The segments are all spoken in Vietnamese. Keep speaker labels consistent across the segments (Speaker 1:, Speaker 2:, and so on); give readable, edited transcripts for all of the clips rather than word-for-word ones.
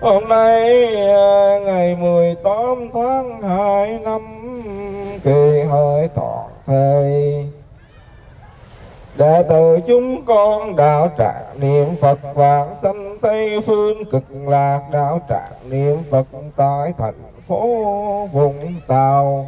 Speaker 1: Hôm nay ngày 18 tháng 2 năm Kỷ Hợi Toàn Thây, đệ tử chúng con đạo tràng niệm Phật vãng sanh Tây Phương Cực Lạc, đạo tràng niệm Phật tại thành phố Vũng Tàu.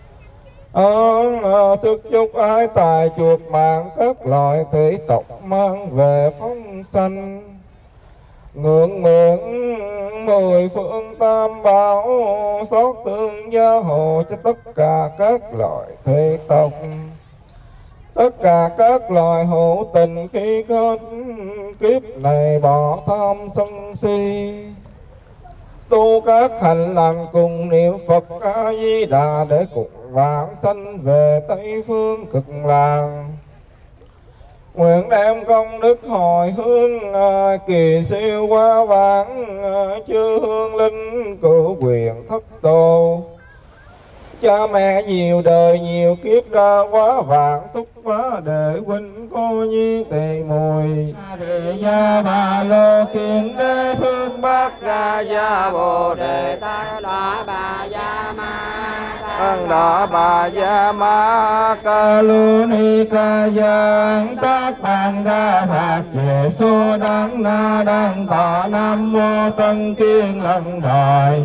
Speaker 1: Sức chúc ái tài chuột mạng các loại thủy tộc mang về phóng sanh, ngưỡng mượn 10 phương tam bảo, xót thương gia hộ cho tất cả các loại thủy tộc, tất cả các loài hữu tình khi hết kiếp này bỏ tham sân si, tu các hành lành cùng niệm Phật A Di Đà để cùng vãng sanh về Tây Phương Cực Lạc. Nguyện đem công đức hồi hướng kỳ siêu quá vãng chư hương linh cửu quyền thất tô, cha mẹ nhiều đời nhiều kiếp ra quá vạn túc quá đệ huynh cô nhi tỳ mùi Đề gia Bà Lô Kiền Đế Phương Bát Ra Gia Bồ Đề Tăng Đỏ Bà Gia Ma Tăng Đỏ Bà Gia Ma Ca Lu Ni Ca Giang Tác Bàn Ga Phạt Về Xô Đăng Na Đăng Tọ Nam Mô Tân Kiên Lân Đòi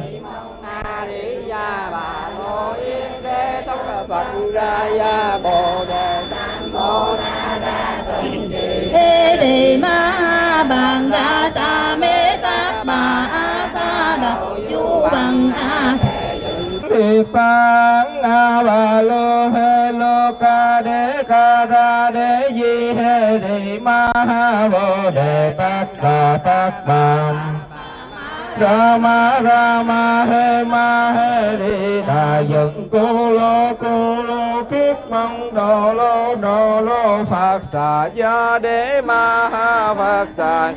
Speaker 1: Phật Ra Gia Bồ Đề Nam Mô Ra Ra Tịnh Trì Hê Đề Ma Bàn Ra Sa Mê Tát Bà A Ta Đậu Chú Bằng A Thị Tăng A Bà Lô Hê Lô Ca Đế Ca Ra Đế Di Hê Đề Ma Bồ Đề Tát Bà Rama He Di Đà Dựng Cô Lô Kiết Mong Đồ Lô Phật Xà Gia Đế Ma Phật Xà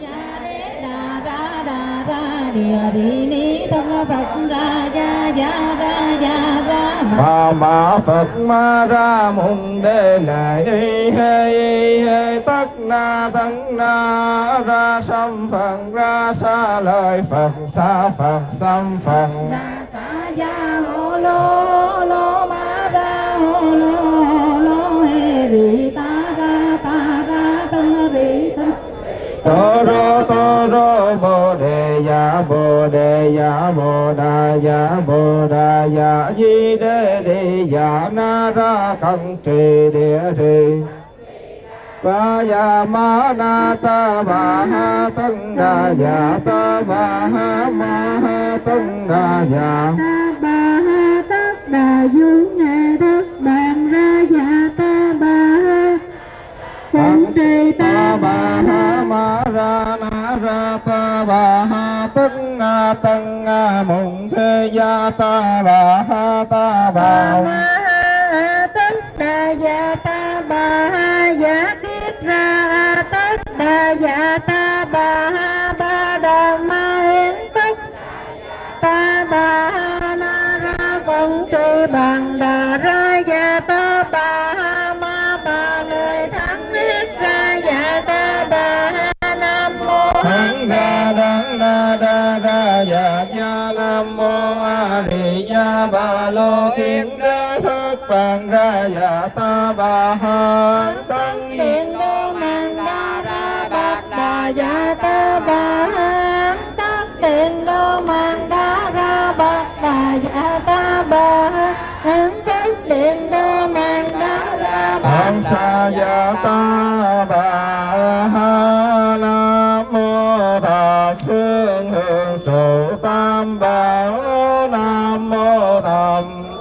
Speaker 1: Ma Phật Ma Ra Mùng Đê Lại Hê Tất Na Ra Sam Phật Ra Sa Lời Phật Sa Phật Sam Phật Sa Gia Hô Lô Ma Ra Hô Lô Hê Rì Ta Ra Tân Rì Tân Tô Rô Bồ Đề Dạ Bồ Đà Dạ Di Đê Đi Dạ Na Ra Cận Trì Địa Trì Ba Ya Ma Na Ta Ba Ha Tân Đà Dạ Ta Ba Ha Ma Ha Tân Đà Dạ Ta Ba Ha Tất Đà Du Ngài Đất Bàn Ra Dạ Ta Ba Ha Cận Trì Ta Ba Ha Ma Ra Na Ra Ta Ba Ha Tân Mùng Khê Gia Ta Ba Ha Ta Ba Ha Tất Đà Dạ Ta Ba Ha Dạ Ra Tất Đà Dạ Ta Bà Ha Ba Đà Ma Hiến Tất Ta Bà Ha Na Ra Vận Trì Bằng Đà Ra Dạ Ta Bà Ha Ma Bà Người Thắng Riết Ra Dạ Ta Bà Ha Nam Mô Thắng Đà Đăng Đà Đà Đà Dạ Gia Nam Mô A Di Đà Bà Lô Kiên Đế Phước Bằng Ra Dạ Ta Bà Ha Tân Hiện Đô Mang Đà Ra Bạc Đà Dạ Ta Bà Ha Tất Hiện Đô Mang Đà Ra Bạc Đà Dạ Ta Bà Ha Tất Hiện Đô Mang Đà Ra Bạc Sa Dạ Ta Bà Ha Nam Mô Thập Phương Hương Trụ Tam Bảo Nam Mô Thập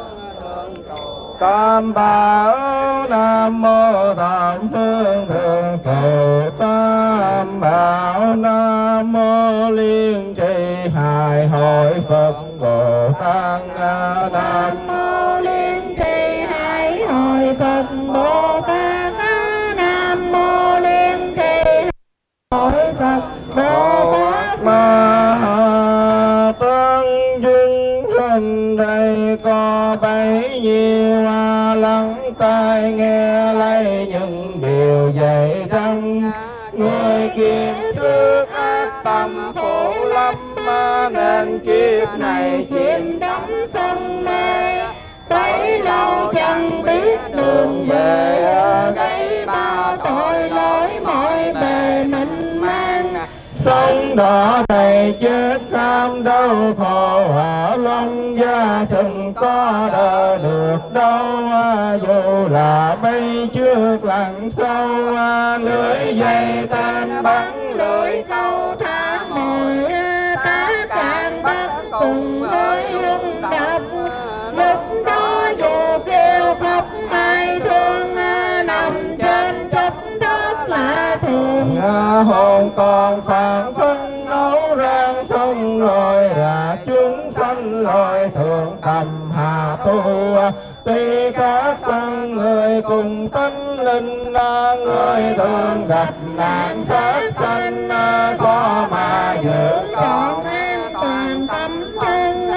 Speaker 1: Tam Bảo Nam Mô Thập Phương Thượng Trụ Tam Bảo Nam Mô Liên Trì Hài Hội Phật Bồ Tát Nam Mô Liên Trì Hài Hội Phật Bồ Tát Nam Mô Liên Trì Hội Phật Bồ Tát Ma Tân Duyên Sinh đây có bấy nhiêu lắng tai nghe lấy những điều dạy rằng người kiếp trước ác tâm phụ lâm nên kiếp này chìm đắm sông mê, bấy lâu chẳng biết đường về, gây bao tội lỗi mọi bề mình mang. Sống đỏ đầy chết cam đau khổ, lông da sừng có đỡ được đâu. Dù là bay trước lặn sâu, lưỡi dây tên bắn lưỡi câu thả mồi, ta càng bắt cùng với hung đập. Lúc đó dù kêu khóc ai thương, nằm trên chất đất là thường. Hồn còn phản phân nấu rang xong rồi, chúng sanh loài thường tầm hà tu. Tuy các con người cùng tánh linh, người thường gặp nạn sát sanh, có mà giữ trọn an toàn tâm thân.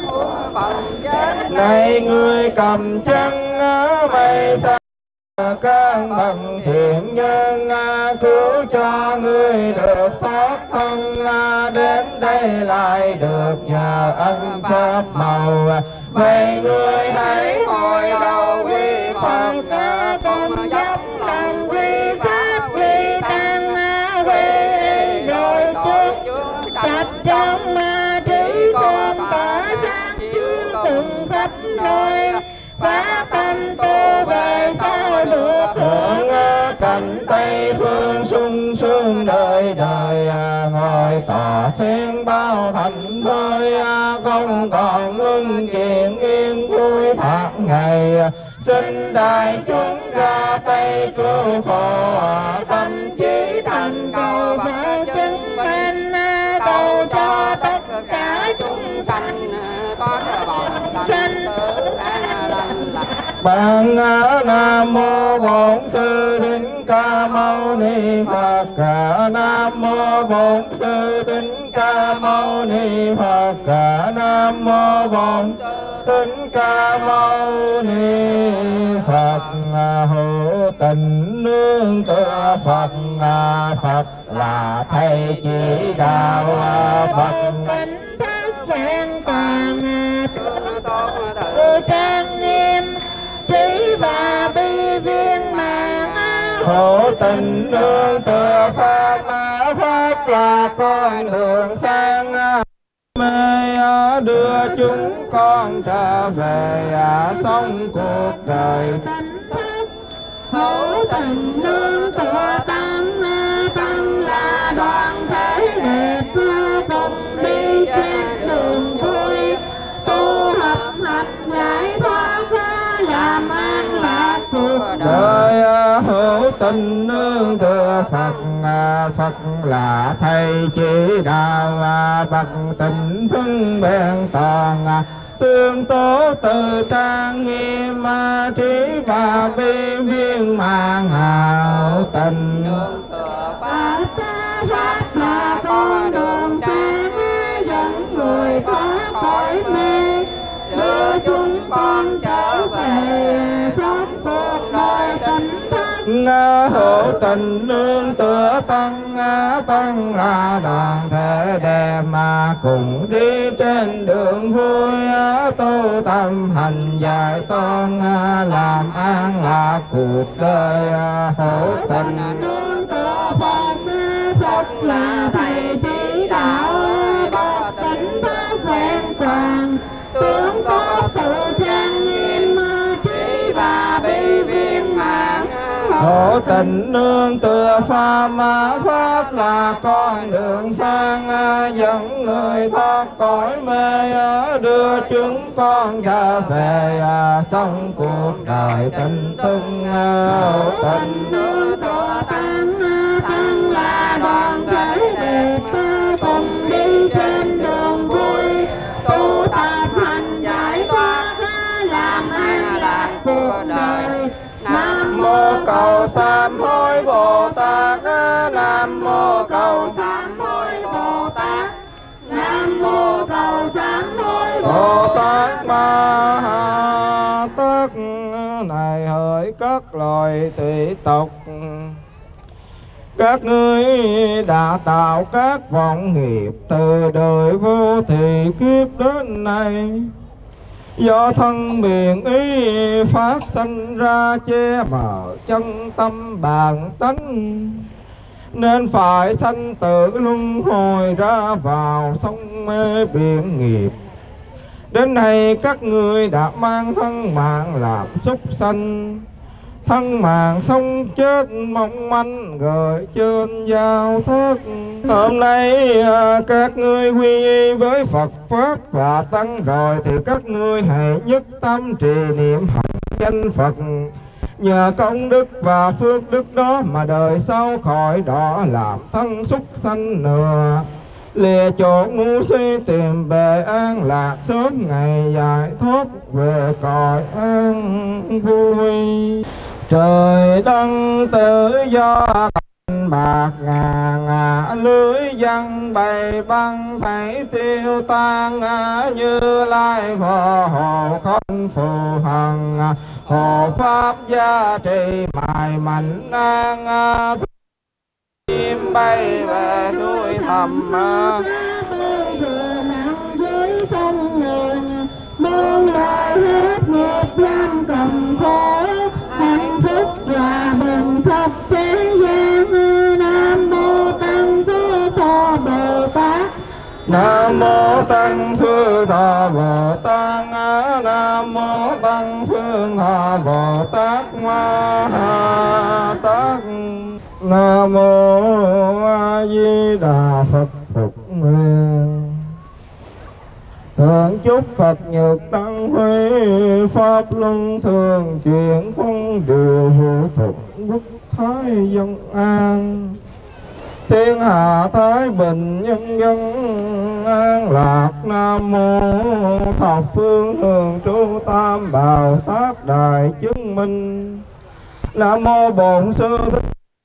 Speaker 1: Này người cầm chân mây xa, các bằng thiện nhân cứu cho người được thoát thân. Đến đây lại được nhờ ân phép màu, vậy người hãy ngồi đầu quy Phật, cùng dốc lòng quy pháp quy tăng, quy rồi cuốn sạch trong trí con tỏa sáng chứa từng khắp nơi. Phá tâm tu về sau được hưởng, cảnh Tây phương sung sướng đời đời. Ngồi tòa sen bao thành thơi, không còn luân chuyện yên vui thạc ngày. Xin đại chúng ra tay cứu khổ, tâm trí thành cầu và chứng minh. Cầu cho tất cả chúng sanh có vọng sanh tử an lành lành. Bằng Nam Mô Bổn Sư Thích Ca Mâu Ni Phật. Nam Mô Bổn Sư Thích Ca Mâu Ni Phật. Nam Mô Bổn Sư Thích Ca Mâu Ni Phật. Hữu tình nương tựa Phật, Phật là thầy chỉ đạo. Phật kính thất vẹn toàn, tự trang nghiêm trí và bi viên mạng. Hữu tình nương tựa Pháp, Pháp là con đường sang mê, đưa chúng con trở về sống cuộc đời. Hữu tình nương tựa Tăng, Tăng là đoàn thể đẹp, cùng đi trên đường vui. Tu học hành giải thoát, làm an lạc cuộc đời. Hữu tình nương tựa Phật, Phật là thầy chỉ đạo. Bậc tình thương bền toàn, tương tố từ trang nghiêm trí và bi viên mạng. Hữu tình nương tựa Pháp, Pháp là con đường sáng dẫn người thoát khỏi mê, đưa chúng con trở về sống cuộc đời tỉnh thức. Hữu tình nương tựa Tăng, Tăng là đoàn thể đẹp mà cùng đi trên đường vui. Tu tâm hành giải toán, làm an lạc cuộc đời. Hữu tình nương tựa Phật, Phật là thầy chỉ đạo. Bậc tỉnh thức vẹn toàn, tướng tốt tự trang nghiêm trí và bi viên mạng. Hữu tình nương tựa Pháp, Pháp là con đường sang dẫn người thoát cõi mê, đưa chúng con trở về sống cuộc đời tinh tưng. Hữu tình nương tựa Tăng, Tăng là đoàn thể đẹp, cùng đi trên đường vui. Tu tập hành giải thoát, làm an lạc cuộc đời. Nam mô cầu sám hối Bồ Tát. Nam mô cầu sám hối Bồ Tát. Nam mô cầu sám hối Bồ Tát Ma Tát. Này hỡi các loài tùy tộc, Các ngươi đã tạo các vọng nghiệp từ đời vô thị kiếp đến nay, do thân miệng ý phát sinh ra che mờ chân tâm bản tánh, nên phải sanh tử luân hồi ra vào sông mê biển nghiệp. Đến nay các ngươi đã mang thân mạng làm súc sanh, thân mạng sống chết mong manh gợi trên giao thức. Hôm nay các ngươi quy y với Phật Pháp và Tăng rồi, thì các ngươi hãy nhất tâm trì niệm hành danh Phật. Nhờ công đức và phước đức đó mà đời sau khỏi đọa làm thân súc sanh nữa, lìa chỗ ngu si tìm về an lạc, sớm ngày giải thoát về cõi an vui. Trời đất tự do cảnh bạc ngà ngà, lưới văn bày băng thấy tiêu tan. Như Lai Phò hộ không phù hằng, hộ pháp gia trì mài mạnh an. Chim bay về núi thầm, dưới sông nguồn muôn loài hết nghiệp giam cầm khổ, hạnh phúc hòa bình khắp thế gian. Nam mô Tăng Thứ Thọ Bồ Tát, Nam mô Tăng Thứ Thọ Bồ Tát, Nam mô Tăng Phương Thọ Bồ Tát Ma Tát. Nam mô A Di Đà Phật Phục Nguyện. Thượng chúc Phật nhược tăng huy, pháp luân thường chuyển không điều vụ thực quốc thái dân an. Thiên hạ thái bình, nhân dân an lạc. Nam mô thập phương thường trụ tam bảo tác đại chứng minh. Nam mô Bổn Sư Thích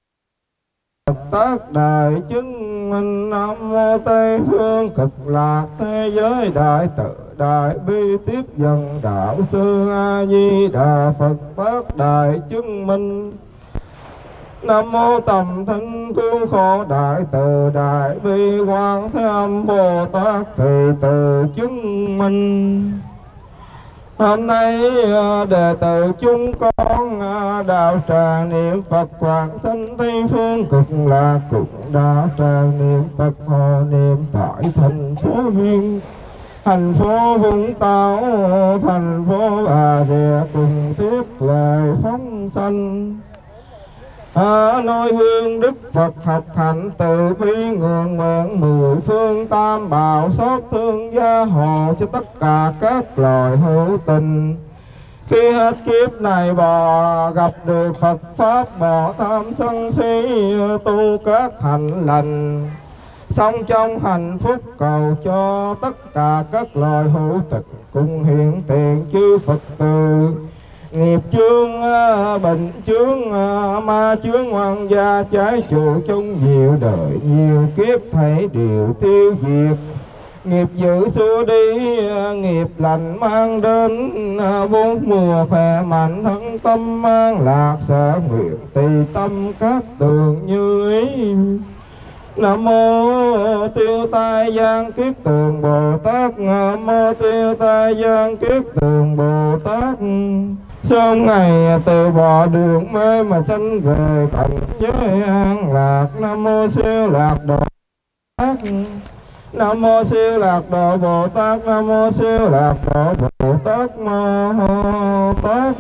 Speaker 1: tác đại chứng minh. Nam mô Tây phương cực lạc thế giới đại tự đại bi tiếp dần đạo sư A Di Đà Phật tác đại chứng minh. Nam mô Tầm Thinh Cứu Khổ Đại Từ Đại Bi Quán Thế Âm Bồ Tát Thì Từ chứng minh. Hôm nay đệ tử chúng con đạo tràng niệm Phật quảng sanh Tây phương cực lạc, cũng đạo tràng niệm Phật hộ niệm tại thành phố Viên, thành phố Vũng Tàu, thành phố Bà Rịa cùng thiết lời phóng sanh. Nói gương Đức Phật học hành từ bi ngưỡng nguyện, mười phương tam bảo xót thương gia hộ cho tất cả các loài hữu tình. Khi hết kiếp này bò gặp được Phật Pháp, bỏ tham sân si tu các hạnh lành, sống trong hạnh phúc cầu cho tất cả các loài hữu tình cùng hiện tiền chư Phật tử. Nghiệp chướng, bệnh chướng, ma chướng, oan gia trái chủ trong nhiều đời nhiều kiếp thấy đều tiêu diệt. Nghiệp dữ xua đi, nghiệp lành mang đến, bốn mùa khỏe mạnh thân tâm an lạc. Sở nguyện tùy tâm các tường như ý. Nam mô Tiêu Tai Giang Kiết Tường Bồ Tát, Nam mô Tiêu Tai Giang Kiết Tường Bồ Tát. Sớm ngày từ bỏ đường mê mà sanh về cảnh giới an lạc. Nam mô Siêu Lạc Độ Bồ Tát, Nam mô Siêu Lạc Độ Bồ Tát, Nam mô Siêu Lạc Độ Bồ Tát Mô Tát.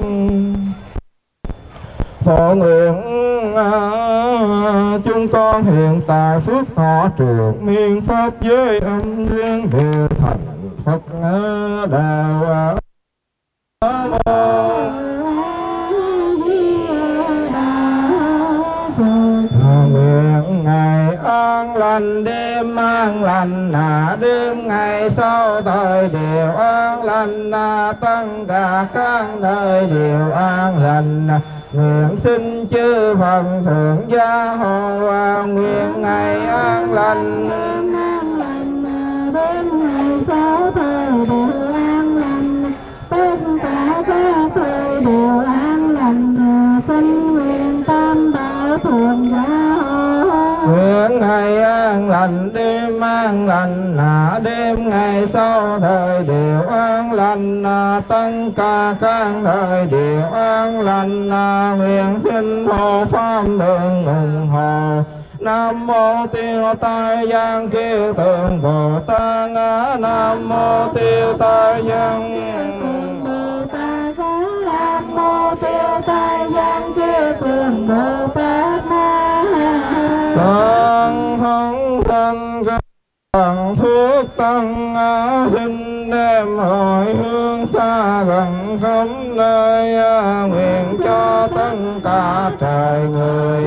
Speaker 1: Phổ nguyện chúng con hiện tại phước thọ trường miên pháp giới âm duyên đều thành Phật đạo. Nguyện ngày an lành đêm an lành, đêm ngày sau thời đều an lành, tất cả các thời đều an lành. Nguyện xin chư Phật thượng gia hộ, nguyện ngày an lành, đêm ngày sau thời đều an lành, tất cả các thời đều an lành. Xin nguyện tam bảo thượng gia hộ, lành, đêm an lành, đêm ngày sau thời đều an lành, tất cả các thời đều an lành, nguyện xin hộ pháp thường ủng hộ. Nam mô Tiêu Tai Giang Kiêu Tượng Bồ Tát. Nam mô Tiêu Tai Giang Bồ Tát. Nam mô Tiêu Tai Giang Kiêu Tượng Bồ Tát. Tăng thống thanh bằng thuốc tăng xin đem hồi hương xa gần khắp nơi, nguyện cho tất cả trời người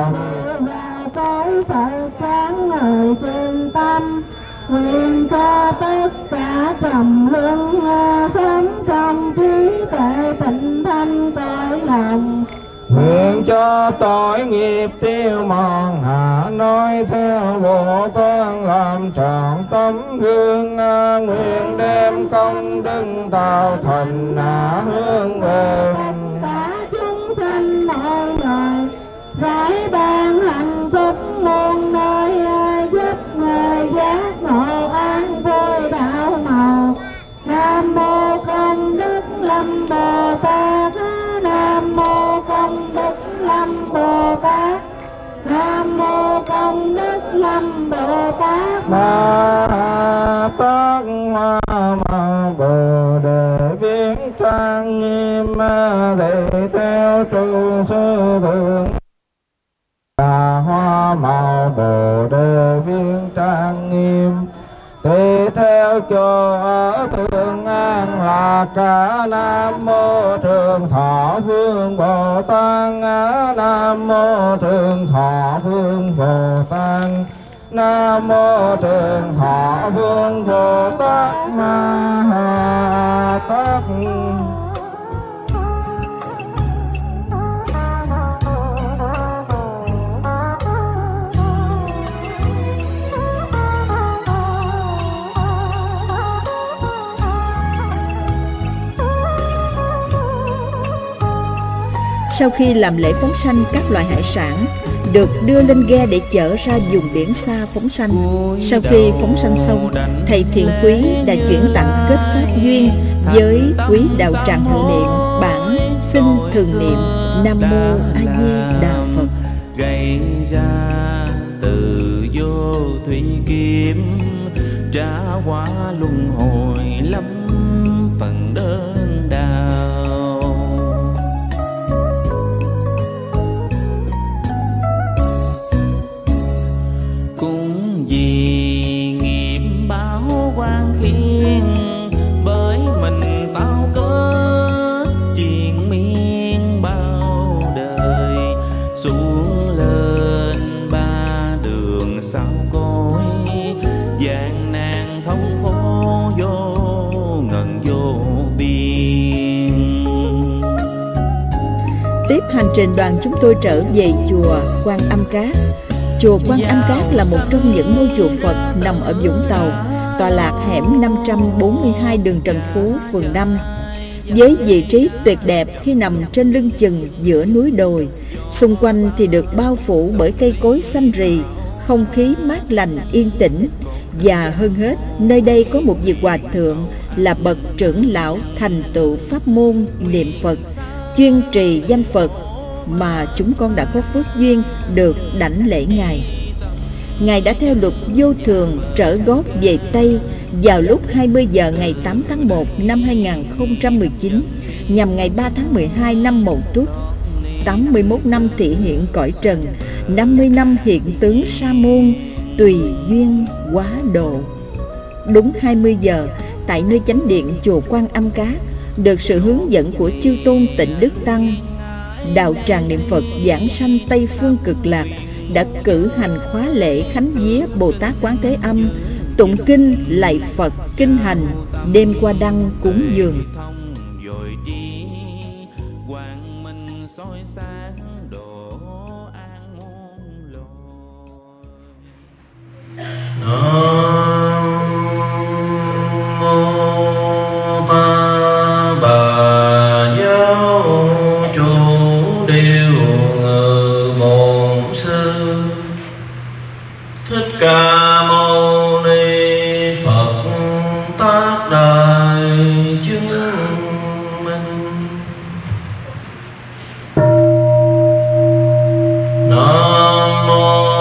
Speaker 1: tới Phật sáng người chân tâm, nguyện cho tất cả trầm luân sống trong trí tuệ tịnh thanh tội lòng. Nguyện cho tội nghiệp tiêu mòn nói theo Bồ Tát làm trọn tấm gương, nguyện đem công đức tạo thành hướng về tất cả chúng sanh mọi người, rải ban hạnh phúc muôn nơi, giúp người giác ngộ an vui đạo màu. Nam mô Công Đức Lâm Bồ Tát. Nam mô Công Đức Lâm Bồ Tát. Nam mô Công Đức Lâm Bồ Tát. Ma Tát Ma Bồ Đề biến trang nghiêm, thị theo trụ sư thượng hoa màu Bồ Đề viên trang nghiêm, thì theo chùa ở Thượng An Lạc. Nam mô Trường Thọ Vương Bồ Tát. Nam mô Trường Thọ Vương Bồ Tát. Nam mô Trường Thọ Vương Bồ Tát Ma Tát.
Speaker 2: Sau khi làm lễ phóng sanh các loại hải sản được đưa lên ghe để chở ra vùng biển xa phóng sanh. Sau khi phóng sanh xong, thầy Thiện Quý đã chuyển tặng kết pháp duyên với quý đạo tràng thượng niệm bản xin thường niệm Nam Mô A Di Đà Phật.
Speaker 3: Gây ra từ vô thủy kiếm, trả hóa luân hồi lâm phần đơn đau. Cũng vì nghiệp báo quan khiên, bởi mình tạo cớ chuyện miên bao đời, xuống lên ba đường sáu cõi, gian nan thống khổ vô ngần vô biên.
Speaker 2: Tiếp hành trình đoàn chúng tôi trở về chùa Quan Âm Cát. Chùa Quan Âm Cát là một trong những ngôi chùa Phật nằm ở Vũng Tàu, tọa lạc hẻm 542 đường Trần Phú, phường 5. Với vị trí tuyệt đẹp khi nằm trên lưng chừng giữa núi đồi, xung quanh thì được bao phủ bởi cây cối xanh rì, không khí mát lành yên tĩnh. Và hơn hết, nơi đây có một vị hòa thượng là bậc trưởng lão thành tựu pháp môn niệm Phật, chuyên trì danh Phật, mà chúng con đã có phước duyên được đảnh lễ Ngài. Ngài đã theo luật vô thường trở gót về Tây vào lúc 20 giờ ngày 8 tháng 1 năm 2019, nhằm ngày 3 tháng 12 năm Mậu Tuất. 81 năm thị hiện cõi trần, 50 năm hiện tướng sa môn, tùy duyên quá độ. Đúng 20 giờ, tại nơi chánh điện chùa Quan Âm Cát, được sự hướng dẫn của chư tôn Tịnh Đức Tăng, đạo tràng niệm Phật giảng sanh Tây Phương Cực Lạc đã cử hành khóa lễ khánh vía Bồ Tát Quán Thế Âm, tụng kinh lạy Phật kinh hành, đêm qua đăng cúng dường.
Speaker 4: Thích Ca Mâu Ni Phật tác đại chứng minh. Nam mô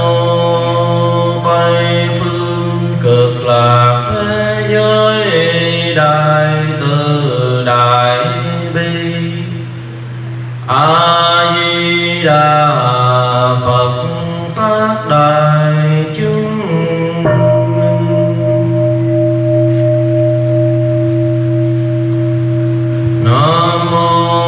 Speaker 4: Tây phương cực lạc thế giới đại từ đại bi. A Di Đà Phật tác đại chứng minh. Nam mô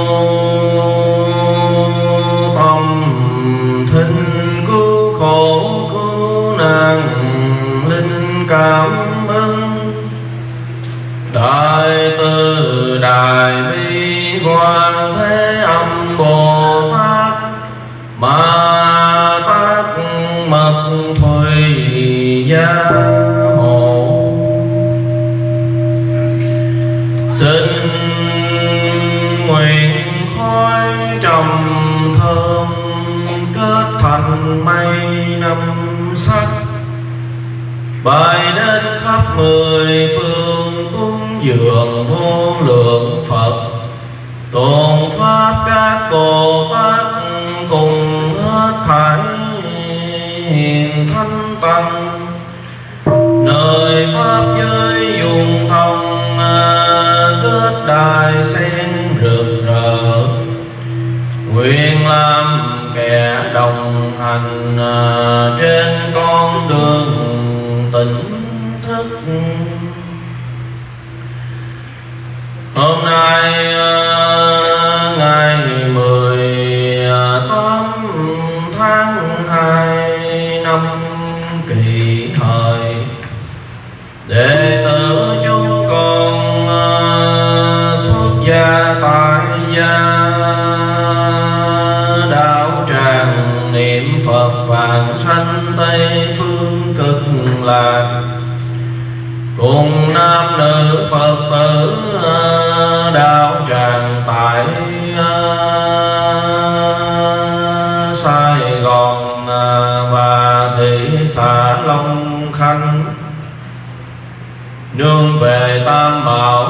Speaker 4: Tâm Thinh cứu khổ cứu nạn linh cảm ơn. Đại từ đại bi quan thế âm Bồ Tát Ma Tát Mật Thùy Gia Hộ. Xin nguyện khói trầm thơm kết thành mây năm sắc, bay đến khắp mười phương cúng dường vô lượng Phật. Tôn pháp các Bồ Tát cùng hết thảy hiền thánh tăng, nơi pháp giới dùng thông kết đài sen rực rỡ. Nguyện làm kẻ đồng hành trên con đường tỉnh thức. Hôm nay ngày 18 tháng 2 năm Kỷ Hợi, đệ tử chúng con xuất gia tại gia đạo tràng niệm Phật vãng sanh Tây phương cực lạc, cùng nam nữ Phật tử đạo tràng tại Sài Gòn và thị xã Long Khánh, nương về Tam Bảo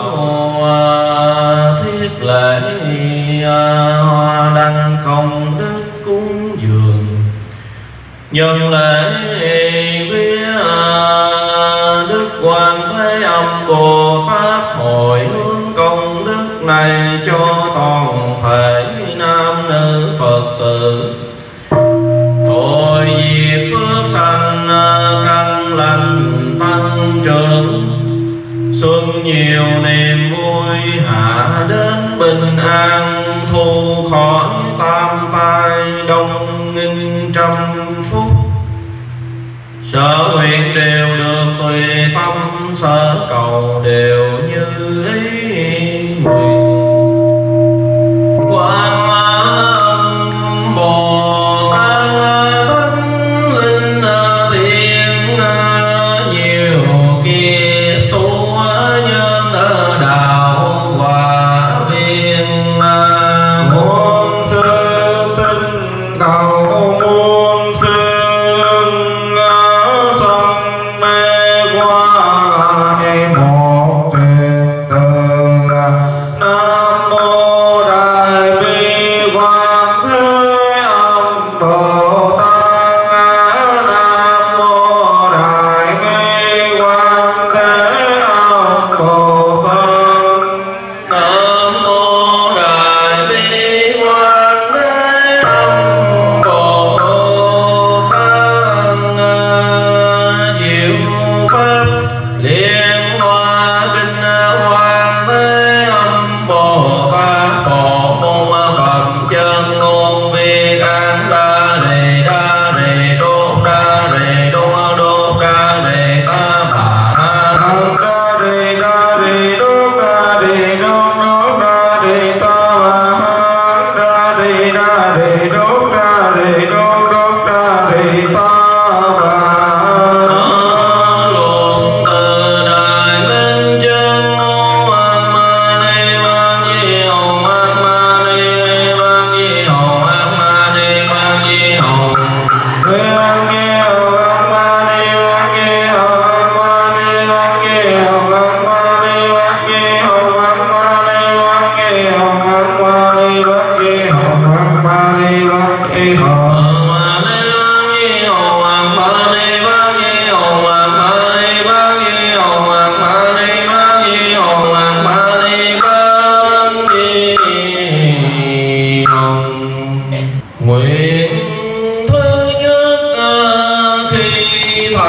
Speaker 4: thiết lễ hoa đăng công đức cúng dường. Nhân lễ vía Đức Quan Thế Âm Bồ Tát hồi hướng công đức này cho toàn thể nam nữ Phật tử. Tội diệt phước sanh căn lành tăng trưởng, xuân nhiều niềm vui hạ đến bình an, thu khỏi tam tai đông nghìn trăm phút. Sở nguyện đều được tùy tâm, sở cầu đều như ý nguyện. Quan Âm Bồ Tát Thánh Linh Thiện nhiều kiếp tu nhân đạo hòa viên, muôn sư tinh cầu muôn sư sông mê qua một tuyệt tự.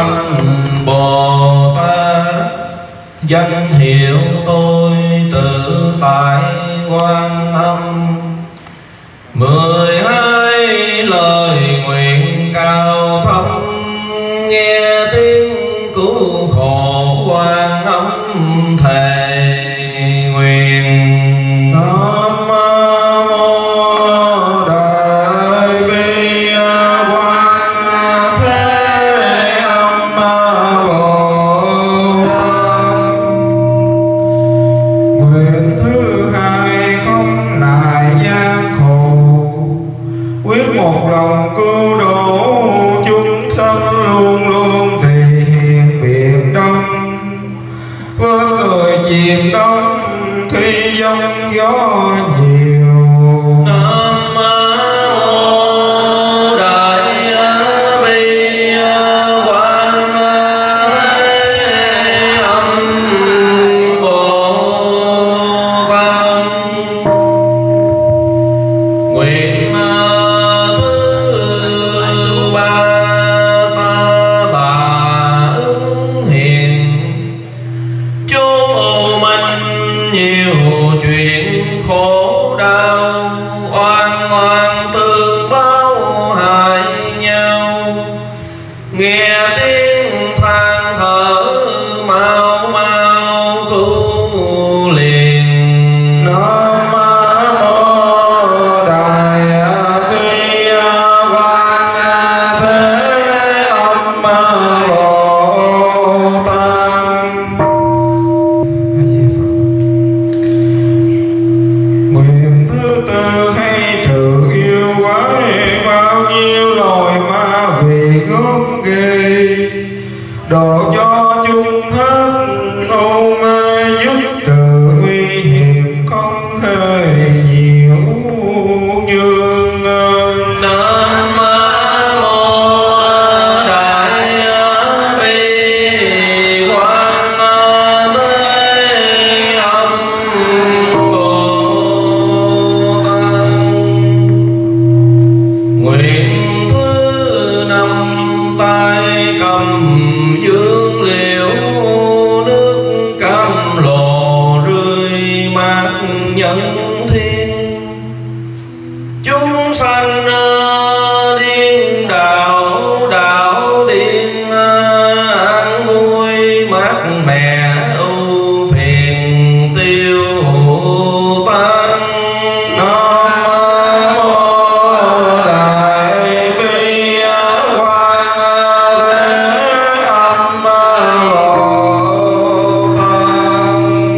Speaker 4: tâm Bồ Tát. Danh hiệu tôi tự tại Quan Âm. 12 lời nguyện cao thâm, nghe tiếng cứu khổ Quan Âm thề nguyện. Nam mô Đại Bi Quan Thế Âm Bồ Tát. Nguyện thứ hai không nài gian khổ, quyết một lòng cứu độ chúng sanh, luôn luôn thì hiện biển đông. Với người chìm đắm khi giông gió nhiều. Nam mô Đại Bi Quan Thế Âm Bồ Tát. Nguyện thứ ba ta bà ứng hiện, chốn u minh nhiều chuyện khổ đau, oan oan tương báo hại nhau. Nghe tiếng than thở mau mau cứu liền. Nam mô Đại Bi Quan Thế Âm Bồ Tát. Nguyện thứ tư hay trừ yêu quái, bao nhiêu loài ma quỷ gớm ghê, độ cho chúng hết ô mê, giúp trừ nguy hiểm không hề nhiều nhường. Nam mô Đại Bi Quan Thế Âm Bồ Tát. Nguyện thứ năm tay cầm dương liệu, nước cam lồ rơi mát nhân thiên. Chúng sanh điên đạo đạo điên, an vui mát mẻ ưu phiền tiêu tan. Nam mô Đại Bi Quan Thế Âm Bồ Tát.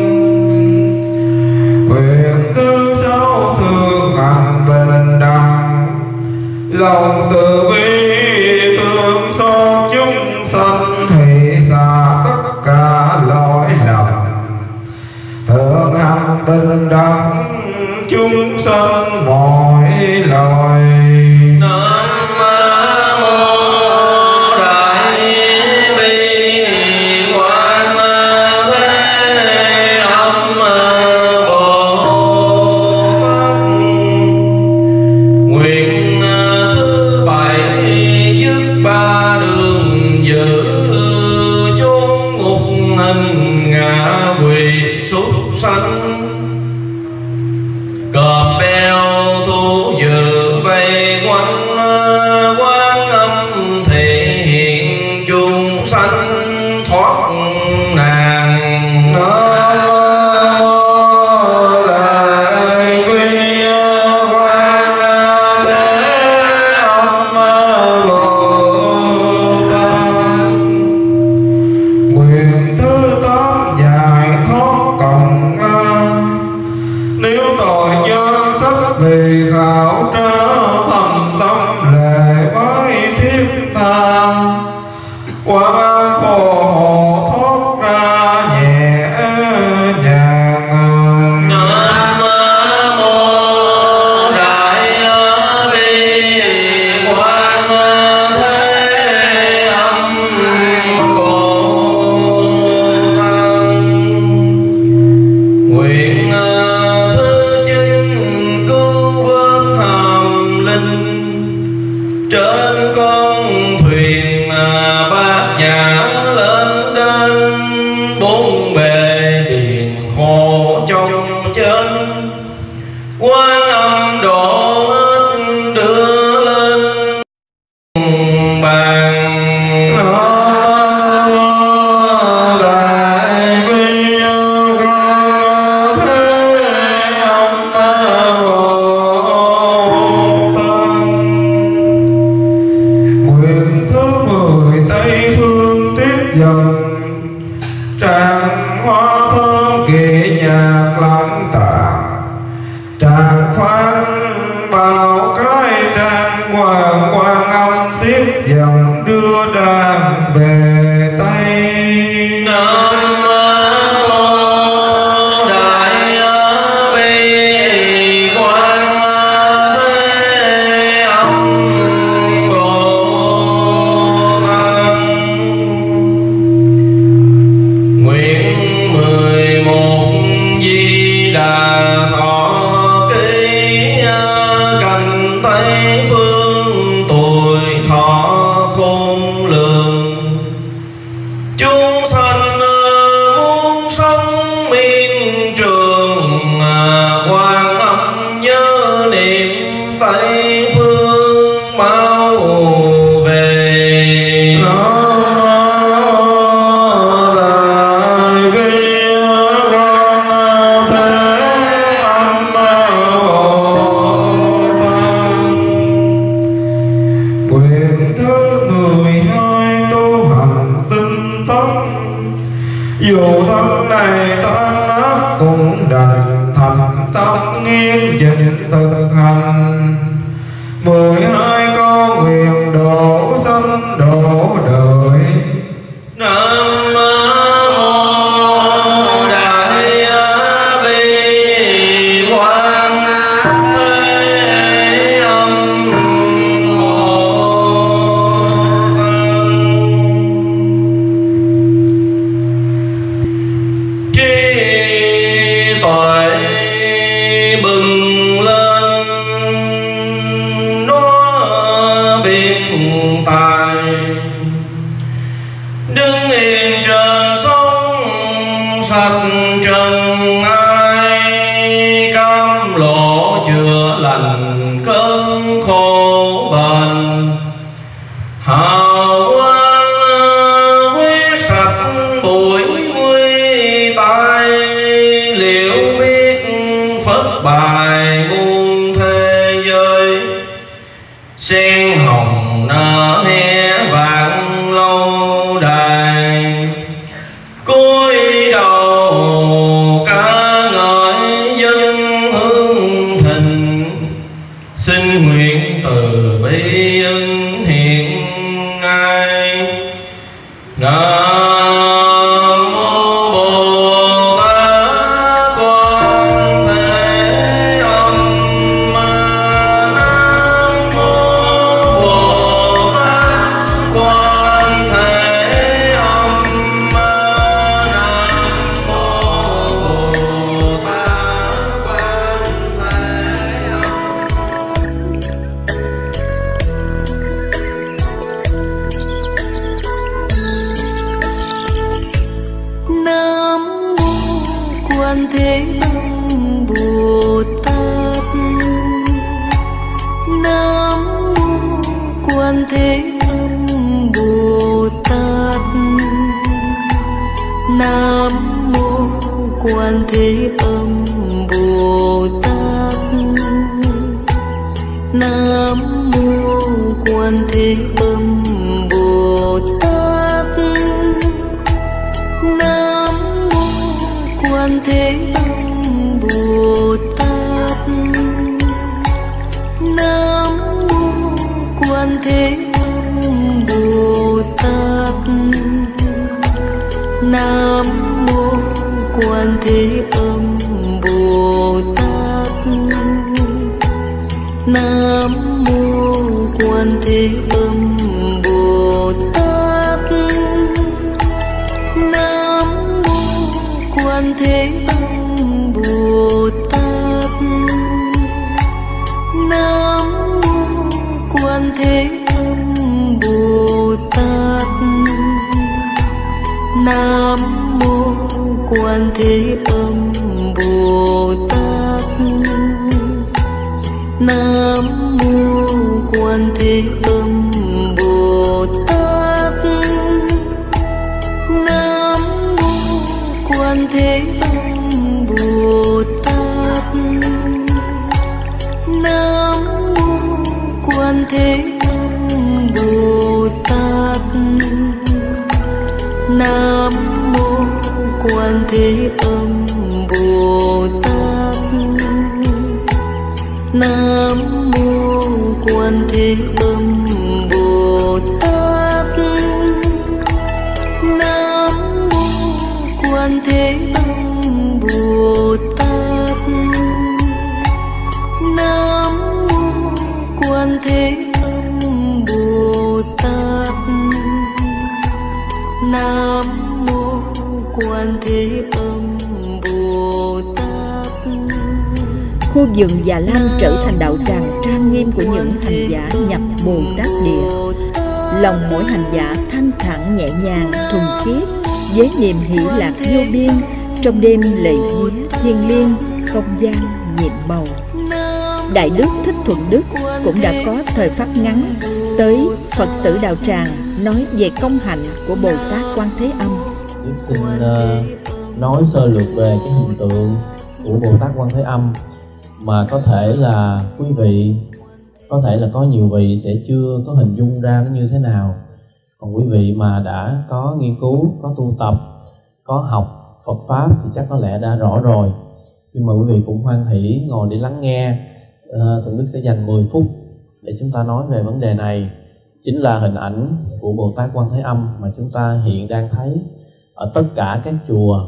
Speaker 4: Nguyện thứ sáu thương hành bình đẳng, lòng từ bi thương xót chúng sanh, hỷ xả tất cả lỗi lầm. Thượng hành bình đẳng chúng sanh mọi loài. Nam mô Đại Bi Quan Thế Âm Bồ Tát. Nguyện thứ bảy dứt ba đường dữ, chốn ngục hình ngạ quỷ súc sanh. Cọp beo thú dữ vây quanh, Quan Âm thể hiện chúng sanh thoát nạn. Nam mô Đại Bi Quan Thế Âm Bồ Tát. Nguyện thứ tám giải thoát cộng la, nếu tội nhân sách vì khảo tra, thành tâm lệ với thiết ta. Quan Âm phù hộ thoát ra nhẹ nhàng. Nam mô Đại Bi Quan Thế Âm Bồ Tát. Nguyện thứ chín cứu vớt hàm linh, trên con thuyền Bát Nhã ngã lên đến bốn bề biển khổ trong trên. Quan Âm độ hết đưa lên bàn. Đại bi con thế âm Bồ Tát. Nguyện thứ 10 Tây phương tiếp dần, tràng hoa thơm kỳ nhạc lắng tạng, tràng khoan vào cái trang hoàng Quan Âm tiếp dần đưa đàn về Tây. Nam mô Đại Bi Quan Thế Âm Bồ Tát. Nguyện 11 Di Đà thọ ký, cành Tây phương tuổi thọ khôn lường. Chúng sanh muốn sống miên trường, Quan Âm nhớ niệm Tây phương mau về. Đại bi con thế âm Bồ Tát. Nguyện thứ 12 tu hành tinh tấn, dù thân này tan nát cũng đành thành tâm nghiêm chỉnh thực hành. 12 con nguyện độ sanh độ đời. Nam mô Đại Bi Quan Thế Âm Bồ Tát. Trí tuệ bừng lên nó biên tài, đứng yên trên sông sạch trần ai. Cam lộ chữa lành cơn khổ bệnh, hào quang quyết sạch bụi nguy tai. Liệu biết phất bài muôn thế giới, sen hồng nở hé vạn lâu đài. Cúi đầu ca ngợi dân hương thịnh, xin nguyện từ bi ân hiện ngay. Nam mô Bồ Tát Quan Thế Âm. Nam mô Bồ Tát Quan Thế Âm. Nam mô Bồ Tát Quan Thế Âm.
Speaker 5: Nam mô Quan Thế Âm Bồ Tát. Nam mô Quan Thế Âm Bồ Tát. Nam mô Quan Thế Âm Bồ Tát. Nam mô Quan Thế Âm Bồ Tát. Nam mô Quan Thế Âm Bồ Tát. Nam mô Quan Thế Âm Bồ Tát. Nam mô Quan Thế Âm Bồ Tát. Nam mô Quan Thế Âm Bồ Tát. Nam mô Quan Thế Âm Bồ Tát. Nam mô Quan Thế Âm Bồ Tát. Nam mô Quan Thế Âm Bồ Tát. Nam mô Quan Thế Âm Bồ Tát. Nam mô Quan Thế Âm Bồ Tát. Nam mô Quan Thế Âm Bồ Tát. Nam mô Quan Thế Âm Bồ Tát. Nam mô Quan Thế Âm Bồ Tát. Nam mô Quan Thế Âm Bồ Tát. Nam mô Quan Thế Âm Bồ Tát. Nam mô Quan Thế Âm Bồ Tát.
Speaker 2: Khu vườn Già Lam trở thành đạo tràng trang nghiêm của những hành giả nhập Bồ Tát địa. Lòng mỗi hành giả thanh thản nhẹ nhàng, thuần khiết, với niềm hỷ lạc vô biên. Trong đêm lệ vía thiêng liêng, không gian nhiệm màu. Đại đức Thích Thuận Đức cũng đã có thời pháp ngắn tới Phật tử đạo tràng nói về công hạnh của Bồ Tát Quan Thế Âm.
Speaker 6: Đức xin nói sơ lược về cái hình tượng của Bồ Tát Quan Thế Âm mà có thể là quý vị, có thể là có nhiều vị sẽ chưa có hình dung ra nó như thế nào. Còn quý vị mà đã có nghiên cứu, có tu tập, có học Phật Pháp thì chắc có lẽ đã rõ rồi. Nhưng mà quý vị cũng hoan hỷ ngồi để lắng nghe. Thượng Đức sẽ dành 10 phút để chúng ta nói về vấn đề này. Chính là hình ảnh của Bồ Tát Quan Thế Âm mà chúng ta hiện đang thấy ở tất cả các chùa.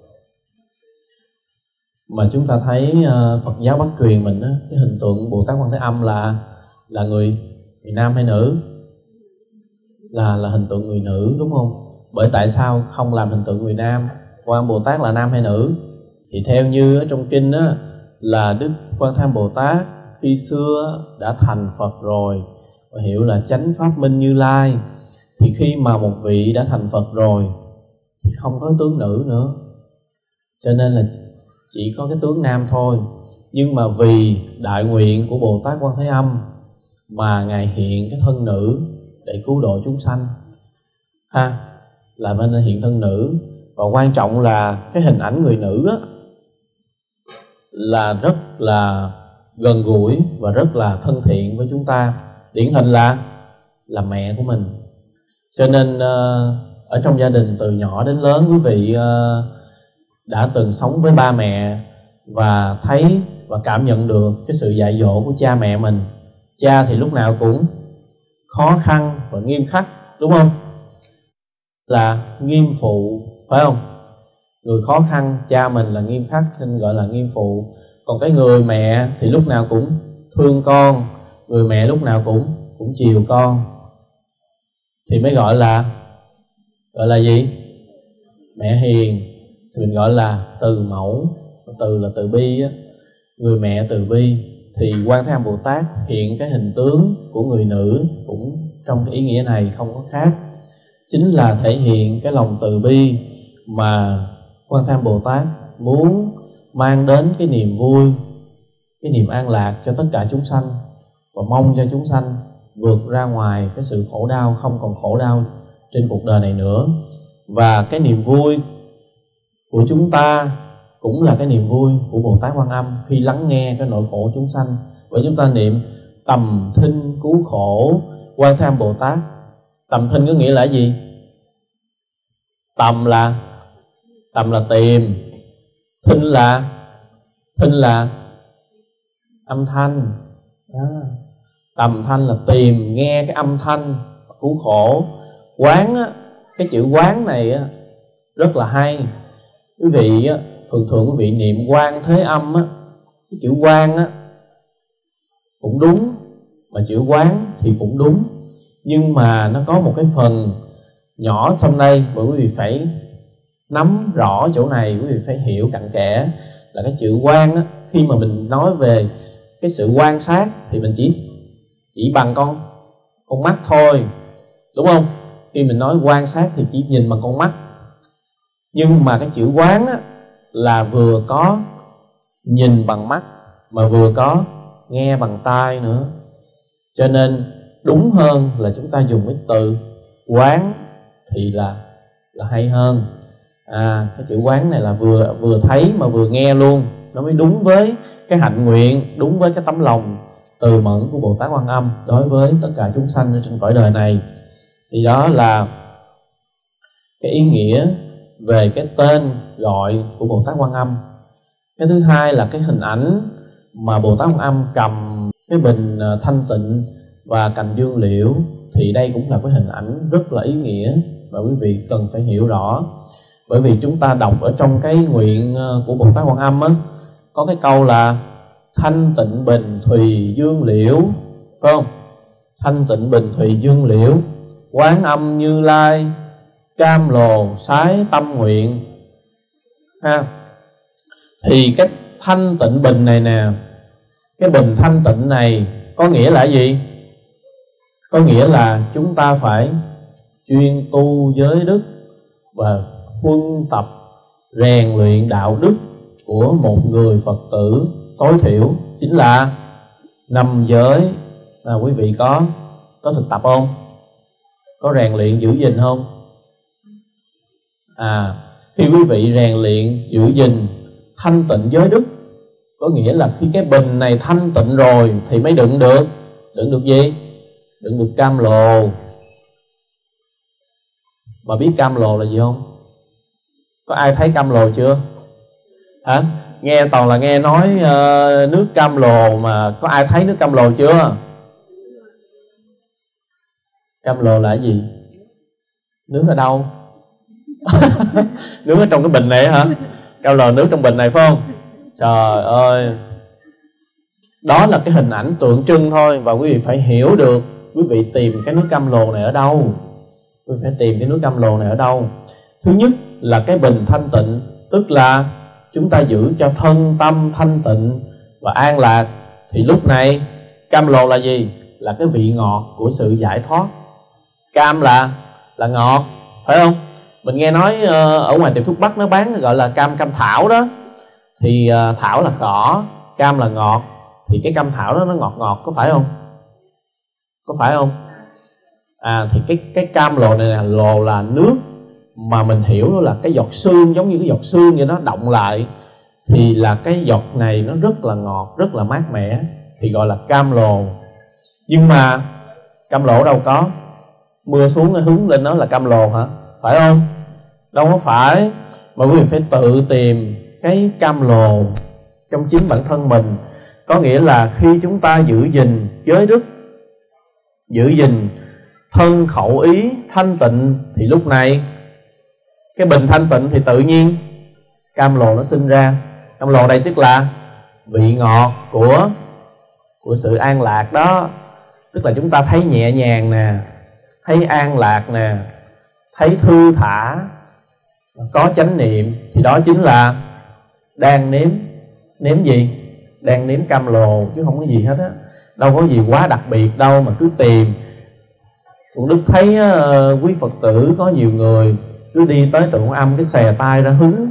Speaker 6: Mà chúng ta thấy Phật giáo Bắc truyền mình á, cái hình tượng Bồ Tát Quan Thế Âm là người nam hay nữ? Là hình tượng người nữ, đúng không? Bởi tại sao không làm hình tượng người nam? Quan Bồ Tát là nam hay nữ? Thì theo như ở trong kinh á, là Đức Quan Thế Âm Bồ Tát khi xưa đã thành Phật rồi và hiểu là chánh pháp minh Như Lai. Thì khi mà một vị đã thành Phật rồi thì không có tướng nữ nữa, cho nên là chỉ có cái tướng nam thôi. Nhưng mà vì đại nguyện của Bồ Tát Quan Thế Âm mà Ngài hiện cái thân nữ để cứu độ chúng sanh là nên hiện thân nữ. Và quan trọng là cái hình ảnh người nữ á, là rất là gần gũi và rất là thân thiện với chúng ta. Điển hình là mẹ của mình. Cho nên ở trong gia đình từ nhỏ đến lớn, quý vị đã từng sống với ba mẹ và thấy và cảm nhận được cái sự dạy dỗ của cha mẹ mình. Cha thì lúc nào cũng khó khăn và nghiêm khắc, đúng không? Là nghiêm phụ, phải không? Người khó khăn, cha mình là nghiêm khắc nên gọi là nghiêm phụ. Còn cái người mẹ thì lúc nào cũng thương con, người mẹ lúc nào cũng chiều con, thì mới gọi là gì? Mẹ hiền. Thì mình gọi là từ mẫu, từ là từ bi á, người mẹ từ bi. Thì Quan Thế Âm Bồ Tát hiện cái hình tướng của người nữ cũng trong cái ý nghĩa này không có khác, chính là thể hiện cái lòng từ bi mà Quan Thế Âm Bồ Tát muốn mang đến cái niềm vui, cái niềm an lạc cho tất cả chúng sanh, và mong cho chúng sanh vượt ra ngoài cái sự khổ đau, không còn khổ đau trên cuộc đời này nữa. Và cái niềm vui của chúng ta cũng là cái niềm vui của Bồ Tát Quan Âm khi lắng nghe cái nỗi khổ chúng sanh. Bởi chúng ta niệm tầm thinh cứu khổ Quan Thế Âm Bồ Tát. Tầm thinh có nghĩa là gì? Tầm là tìm, thinh là âm thanh. Tầm thanh là tìm nghe cái âm thanh cứu khổ. Quán á, cái chữ quán này á, rất là hay. Quý vị á, thường quý vị niệm Quan Thế Âm á, cái chữ quan á cũng đúng, mà chữ quán thì cũng đúng, nhưng mà nó có một cái phần nhỏ trong đây mà quý vị phải nắm rõ chỗ này, quý vị phải hiểu cặn kẽ. Là cái chữ quan á, khi mà mình nói về cái sự quan sát thì mình chỉ bằng con mắt thôi, đúng không? Khi mình nói quan sát thì chỉ nhìn bằng con mắt, Nhưng mà cái chữ quán á, là vừa có nhìn bằng mắt mà vừa có nghe bằng tai nữa. Cho nên đúng hơn là chúng ta dùng cái từ quán thì là hay hơn. Cái chữ quán này là vừa thấy mà vừa nghe luôn, nó mới đúng với cái hạnh nguyện, đúng với cái tấm lòng từ mẫn của Bồ Tát Quan Âm đối với tất cả chúng sanh ở trên cõi đời này. Thì đó là cái ý nghĩa về cái tên gọi của Bồ Tát Quan Âm. Cái thứ hai là cái hình ảnh mà Bồ Tát Quan Âm cầm cái bình thanh tịnh và cành dương liễu, thì đây cũng là cái hình ảnh rất là ý nghĩa và quý vị cần phải hiểu rõ. Bởi vì chúng ta đọc ở trong cái nguyện của Bồ Tát Quan Âm á, có cái câu là thanh tịnh bình thùy dương liễu, phải không? Thanh tịnh bình thùy dương liễu, Quán Âm Như Lai cam lồ sái tâm nguyện. Thì cái thanh tịnh bình này nè, cái bình thanh tịnh này có nghĩa là gì? Có nghĩa là chúng ta phải chuyên tu giới đức và huân tập rèn luyện đạo đức của một người Phật tử tối thiểu chính là 5 giới. Quý vị có thực tập không? Có rèn luyện giữ gìn không? Khi quý vị rèn luyện giữ gìn thanh tịnh giới đức, có nghĩa là khi cái bình này thanh tịnh rồi thì mới đựng được gì? Đựng được cam lồ. Mà biết cam lồ là gì không? Có ai thấy cam lồ chưa? Nghe toàn là nghe nói nước cam lồ, mà có ai thấy nước cam lồ chưa? Cam lồ là cái gì? Nước ở đâu? Nước ở trong cái bình này hả? Cam lồ nước trong bình này phải không? Trời ơi, đó là cái hình ảnh tượng trưng thôi. Và quý vị phải hiểu được quý vị tìm cái nước cam lồ này ở đâu. Quý vị phải tìm cái nước cam lồ này ở đâu. Thứ nhất là cái bình thanh tịnh, tức là chúng ta giữ cho thân tâm thanh tịnh và an lạc. Thì lúc này cam lồ là gì? Là cái vị ngọt của sự giải thoát. Cam là ngọt, phải không? Mình nghe nói ở ngoài tiệm thuốc Bắc nó bán gọi là cam thảo đó. Thì thảo là cỏ, cam là ngọt. Thì cái cam thảo đó nó ngọt, có phải không? Có phải không? Thì cái cam lồ này là lồ là nước, mà mình hiểu đó là cái giọt sương, giống như cái giọt sương vậy, nó động lại thì là cái giọt này nó rất là ngọt, rất là mát mẻ, thì gọi là cam lồ. Nhưng mà cam lồ đâu có, mưa xuống hứng lên nó là cam lồ hả? Phải không? Đâu có phải. Mà quý vị phải tự tìm cái cam lồ trong chính bản thân mình. Có nghĩa là khi chúng ta giữ gìn giới đức, giữ gìn thân khẩu ý thanh tịnh, thì lúc này cái bình thanh tịnh thì tự nhiên cam lồ nó sinh ra. Cam lồ đây tức là vị ngọt của sự an lạc đó. Tức là chúng ta thấy nhẹ nhàng nè, thấy an lạc nè, thấy thư thả, có chánh niệm, thì đó chính là đang nếm gì? Đang nếm cam lồ, chứ không có gì hết á. Đâu có gì quá đặc biệt đâu mà cứ tìm. Thuận Đức thấy quý Phật tử có nhiều người cứ đi tới tượng Quan Âm cái xè tay ra hứng,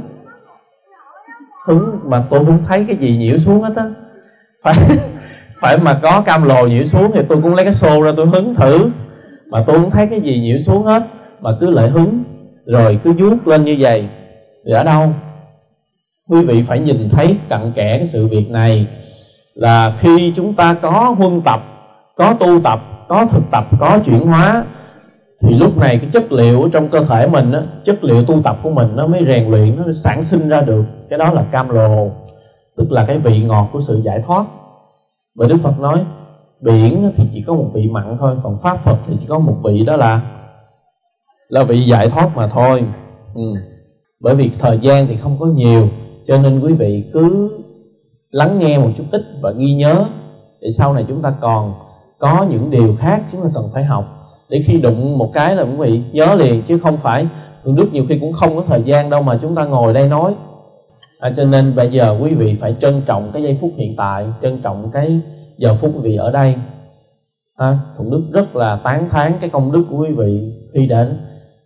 Speaker 6: mà tôi không thấy cái gì nhiễu xuống hết á. Phải mà có cam lồ nhiễu xuống thì tôi cũng lấy cái xô ra tôi hứng thử, mà tôi không thấy cái gì nhiễu xuống hết, mà cứ lại hứng rồi cứ vuốt lên như vậy. Thì ở đâu? Quý vị phải nhìn thấy cặn kẽ cái sự việc này, là khi chúng ta có huân tập, có tu tập, có thực tập, có chuyển hóa, thì lúc này cái chất liệu ở trong cơ thể mình á, chất liệu tu tập của mình nó mới rèn luyện, nó sản sinh ra được. Cái đó là cam lồ, tức là cái vị ngọt của sự giải thoát. Bởi Đức Phật nói biển thì chỉ có một vị mặn thôi, còn Pháp Phật thì chỉ có một vị, đó là vị giải thoát mà thôi. Bởi vì thời gian thì không có nhiều, cho nên quý vị cứ lắng nghe một chút ít và ghi nhớ, để sau này chúng ta còn có những điều khác chúng ta cần phải học, để khi đụng một cái là quý vị nhớ liền, chứ không phải Thượng Đức nhiều khi cũng không có thời gian đâu mà chúng ta ngồi đây nói. Cho nên bây giờ quý vị phải trân trọng cái giây phút hiện tại, trân trọng cái giờ phút quý vị ở đây. Thượng Đức rất là tán thán cái công đức của quý vị khi đến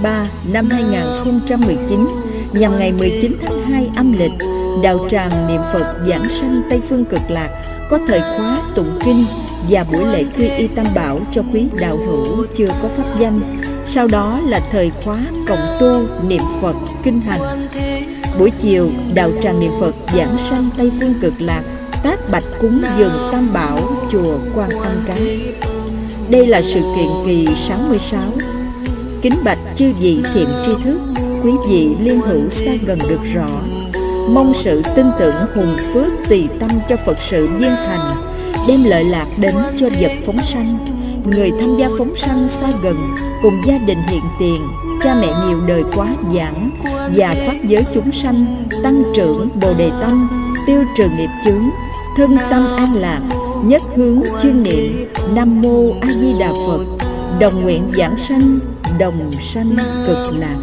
Speaker 2: 3 năm 2019, nhằm ngày 19 tháng 2 âm lịch, đạo tràng niệm Phật Giảng Sanh Tây Phương Cực Lạc có thời khóa tụng kinh và buổi lễ quy y Tam Bảo cho quý đạo hữu chưa có pháp danh. Sau đó là thời khóa cộng tu niệm Phật kinh hành. Buổi chiều, đạo tràng niệm Phật Giảng Sanh Tây Phương Cực Lạc tác bạch cúng dường Tam Bảo chùa Quan Âm Cát. Đây là sự kiện kỳ 66. Kính bạch chư vị thiện tri thức, quý vị liên hữu xa gần được rõ. Mong sự tin tưởng hùng phước tùy tâm cho Phật sự viên thành, đem lợi lạc đến cho vật phóng sanh. Người tham gia phóng sanh xa gần cùng gia đình hiện tiền, cha mẹ nhiều đời quá giảng và pháp giới chúng sanh, tăng trưởng bồ đề tâm, tiêu trừ nghiệp chướng, thân tâm an lạc, nhất hướng chuyên niệm Nam Mô A Di Đà Phật, đồng nguyện giảng sanh, đồng sanh cực lạc.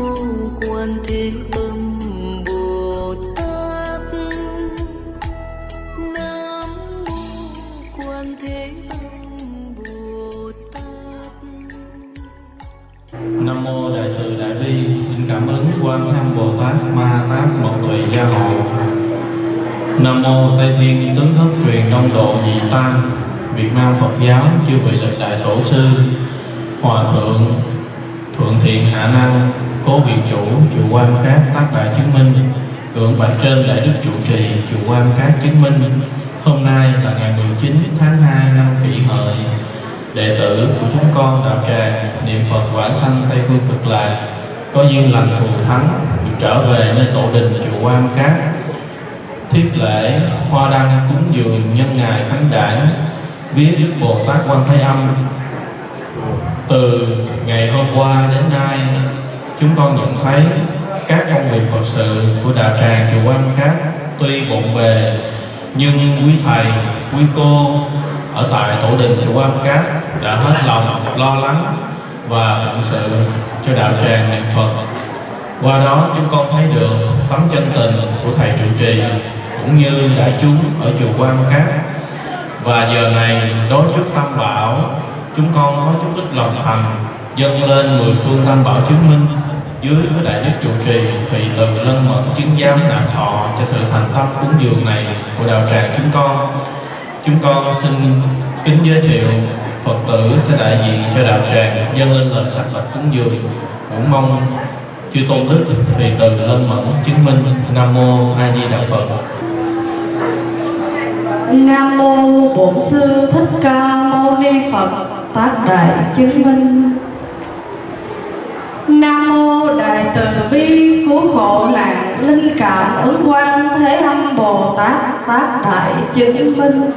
Speaker 6: Nam mô Đại Từ Đại Bi, xin cảm ứng Quan Thế Âm Bồ Tát Ma Tát Mộc Tuệ Gia Hộ. Nam mô Tây Thiên Tướng Thất Truyền Đông Độ Nhị Tam, Việt Nam Phật giáo chư vị lịch đại tổ sư, Hòa thượng Thượng Thiện Hạ Năng, Cố Viện Chủ chùa Quan Cát tác đại chứng minh, Thượng Bạch Trên Đại Đức trụ trì chùa Quan Cát chứng minh. Hôm nay là ngày 19 tháng 2 năm Kỷ Hợi. Đệ tử của chúng con đạo tràng niệm Phật Vãng Sanh Tây Phương Cực Lạc có duyên lành thù thắng được trở về nơi tổ đình chùa Quan Cát, thiết lễ hoa đăng cúng dường nhân ngày khánh đản viết Đức Bồ Tát Quan Thế Âm. Từ ngày hôm qua đến nay, chúng con nhận thấy các công việc Phật sự của đạo tràng chùa Quan Cát tuy bộn bề, nhưng quý thầy, quý cô ở tại tổ đình chùa Quan Cát đã hết lòng lo lắng và phụng sự cho đạo tràng niệm Phật. Qua đó chúng con thấy được tấm chân tình của thầy trụ trì cũng như đại chúng ở chùa Quan Cát. Và giờ này đối trước Tam Bảo, chúng con có chút ít lòng thành dâng lên 10 phương Tam Bảo chứng minh dưới với đại đức trụ trì Thùy Từ Lân Mẫn chứng giám nạp thọ cho sự thành tâm cúng dường này của đạo tràng chúng con. Chúng con xin kính giới thiệu Phật tử sẽ đại diện cho đạo tràng dâng lên lời tác bạch cúng dường, cũng mong chư tôn đức Thùy Từ Lân Mẫn chứng minh. Nam mô A Di Đà Phật.
Speaker 7: Nam mô Bổn Sư Thích Ca Mâu Ni Phật tác đại chứng minh. Nam mô Đại Từ Bi cứu khổ nạn linh cảm ứng Quan Thế Âm Bồ Tát tác đại chứng minh.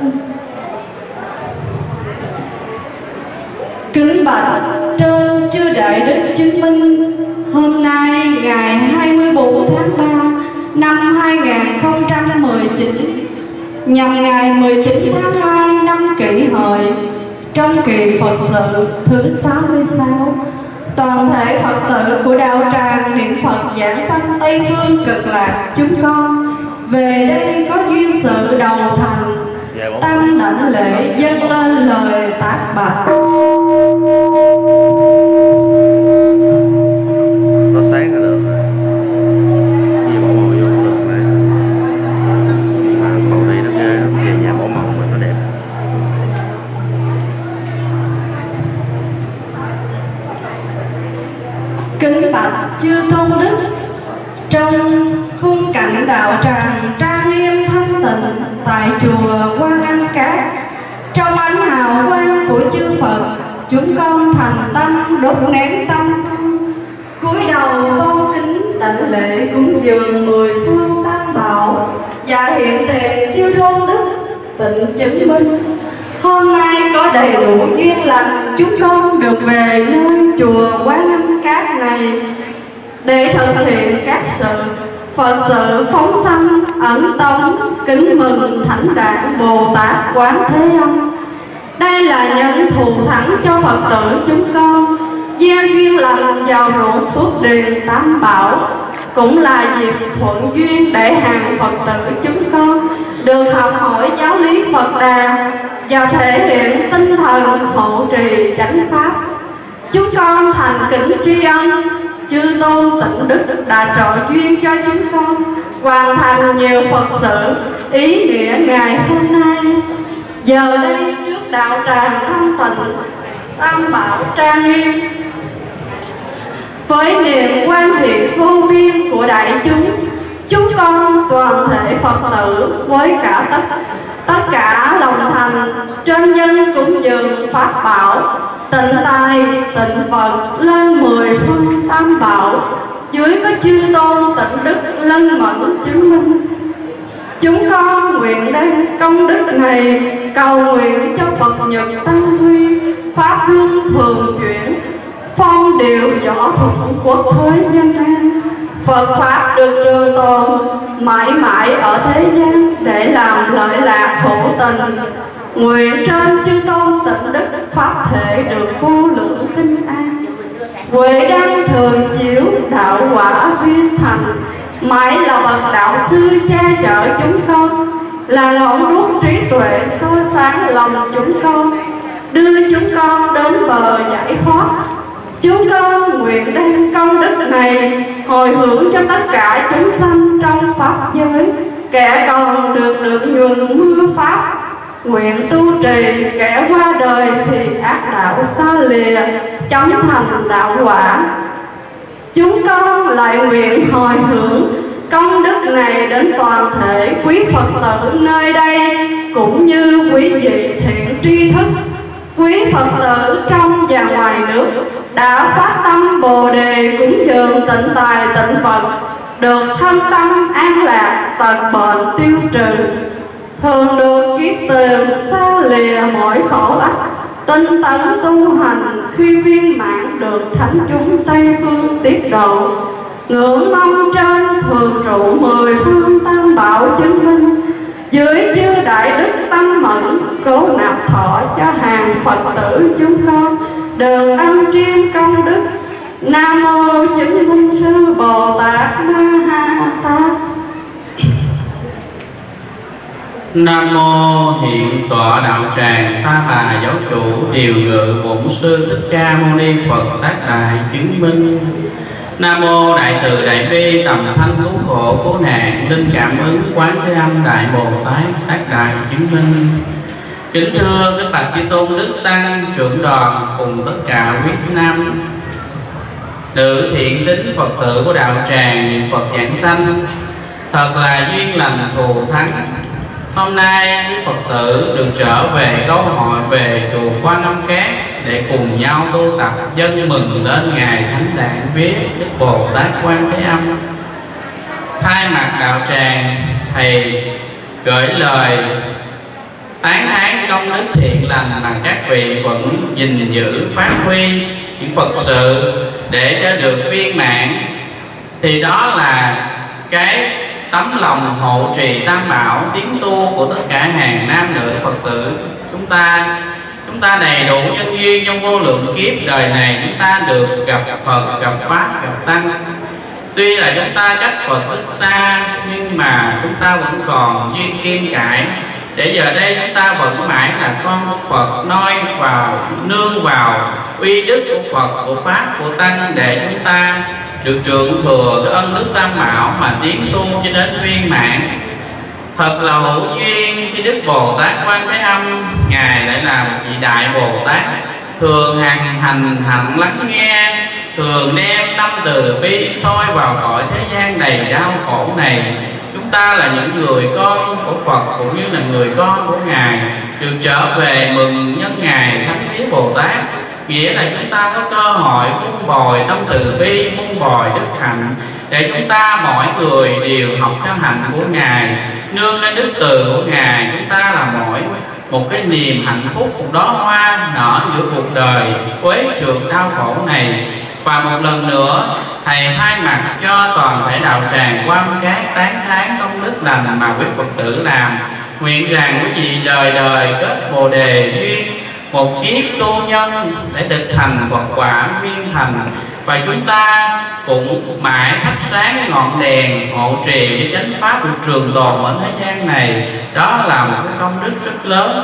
Speaker 7: Kính bạch trên chư đại đức chứng minh, hôm nay ngày 24 tháng 3 năm 2019, nhằm ngày 19 tháng 2 năm Kỷ Hợi, trong kỳ Phật sự thứ 66, toàn thể Phật tử của đạo tràng niệm Phật Giảng Sanh Tây Phương Cực Lạc chúng con về đây có duyên sự đầu thành, tăng đảnh lễ dâng lên lời tác bạch.
Speaker 8: Nó sáng là được rồi, gì bỏ màu vô cũng được này. Mà màu này nó ghê lắm, về nhà bỏ màu mà nó đẹp.
Speaker 7: Kính bạch chư tôn đức, trong khung cảnh đạo tràng trang nghiêm thanh tịnh tại chùa Quan Âm Cát, trong ánh hào quang của chư Phật, chúng con thành tâm đốt nén tâm hương, cúi đầu tôn kính đảnh lễ cúng dường 10 phương Tam Bảo và hiện tiền chư tôn đức tịnh chứng minh. Hôm nay có đầy đủ duyên lành, chúng con được về nơi chùa Quan Âm Cát này để thực hiện các sự Phật sự phóng sanh ẩn tống kính mừng thánh đản Bồ Tát Quán Thế Âm. Đây là những thù thắng cho Phật tử chúng con gieo duyên lành vào ruộng phước điền Tam Bảo, cũng là dịp thuận duyên để hàng Phật tử chúng con được học hỏi giáo lý Phật Đà và thể hiện tinh thần hộ trì chánh pháp. chúng con thành kính tri ân chư tôn tịnh đức đã trợ duyên cho chúng con hoàn thành nhiều Phật sự ý nghĩa ngày hôm nay. Giờ đây trước đạo tràng thanh tịnh tam bảo trang nghiêm, với niềm quan hệ vô biên của đại chúng con toàn thể Phật tử với cả tất cả lòng thành trên dân cúng dường pháp bảo tịnh tài tịnh vật lên 10 phương tam bảo, dưới có chư tôn tịnh đức lân mẫn chứng minh. Chúng con nguyện đem công đức này cầu nguyện cho Phật nhật tăng huy, pháp luân thường chuyển, phong điều võ thuận quốc thế dân an, Phật pháp được trường tồn mãi mãi ở thế gian để làm lợi lạc hữu tình. Nguyện trên chư tôn tịnh đức pháp thể được vô lượng kinh an, huệ đăng thường chiếu đạo quả viên thành, mãi là bậc đạo sư che chở chúng con, là ngọn đuốc trí tuệ soi sáng lòng chúng con, đưa chúng con đến bờ giải thoát. Chúng con nguyện đem công đức này hồi hướng cho tất cả chúng sanh trong pháp giới, kẻ còn được nhuần mưa pháp nguyện tu trì, kẻ qua đời thì ác đạo xa lìa chóng thành đạo quả. Chúng con lại nguyện hồi hướng công đức này đến toàn thể quý Phật tử nơi đây, cũng như quý vị thiện tri thức, quý Phật tử trong và ngoài nước đã phát tâm Bồ đề cúng dường tịnh tài tịnh vật, được thân tâm an lạc, tật bệnh tiêu trừ, thường được kiết từ xa lìa mọi khổ ách, tinh tấn tu hành khi viên mãn được thánh chúng Tây phương tiết độ. Ngưỡng mong trên thường trụ 10 phương tam bảo chứng minh, dưới chư đại đức tâm mẫn cố nạp thọ cho hàng Phật tử chúng con được ăn triêm công đức. Nam mô chứng minh sư Bồ Tát Ma Ha Tát.
Speaker 9: Nam mô hiện tọa đạo tràng Ta Bà giáo chủ điều ngự bổn sư Thích Ca Mâu Ni Phật tác đại chứng minh. Nam mô đại từ đại bi tầm thanh cứu khổ cứu nạn linh cảm ứng quán thế âm đại Bồ Tát tác đại chứng minh. Kính thưa các bạch chư tôn đức tăng trưởng đoàn cùng tất cả quý nam nữ thiện tín Phật tử của đạo tràng niệm Phật giảng sanh, thật là duyên lành thù thắng. Hôm nay quý Phật tử được trở về câu hỏi về chùa Quan Âm Cát để cùng nhau tu tập dân mừng lên ngày thánh đản viết Đức Bồ Tát Quan Thế Âm. Thay mặt đạo tràng, thầy gửi lời tán thán công đức thiện lành mà các vị vẫn gìn giữ phát huy những Phật sự để cho được viên mãn, thì đó là cái tấm lòng hộ trì tam bảo tiến tu của tất cả hàng nam nữ Phật tử chúng ta. Chúng ta đầy đủ nhân duyên trong vô lượng kiếp đời này, chúng ta được gặp Phật, gặp Pháp, gặp Tăng. Tuy là chúng ta cách Phật rất xa, nhưng mà chúng ta vẫn còn duyên kiên cải, để giờ đây chúng ta vẫn mãi là con của Phật, noi vào, nương vào uy đức của Phật, của Pháp, của Tăng, để chúng ta được trượng thừa cái ân đức tam bảo mà tiến tu cho đến viên mãn. Thật là hữu duyên khi Đức Bồ Tát Quan Thế Âm Ngài lại là một vị đại Bồ Tát thường hành hạnh lắng nghe, thường đem tâm từ bi soi vào cõi thế gian đầy đau khổ này. Chúng ta là những người con của Phật cũng như là người con của Ngài, được trở về mừng nhân ngày Thánh Vía Bồ Tát, nghĩa là chúng ta có cơ hội vun bồi tâm từ bi, vun bồi đức hạnh, để chúng ta mỗi người đều học theo hạnh của Ngài, nương lên đức từ của Ngài. Chúng ta là mỗi một cái niềm hạnh phúc, một đóa hoa nở giữa cuộc đời quế trường đau khổ này. Và một lần nữa, thầy thay mặt cho toàn thể đạo tràng Quan Âm Cát tán thán công đức lành mà quý Phật tử làm, nguyện rằng quý vị đời đời kết bồ đề duyên, một kiếp tu nhân để thực thành Phật quả viên thành. Và chúng ta cũng mãi thắp sáng cái ngọn đèn hộ trì cho chánh pháp được trường tồn ở thế gian này. Đó là một cái công đức rất lớn.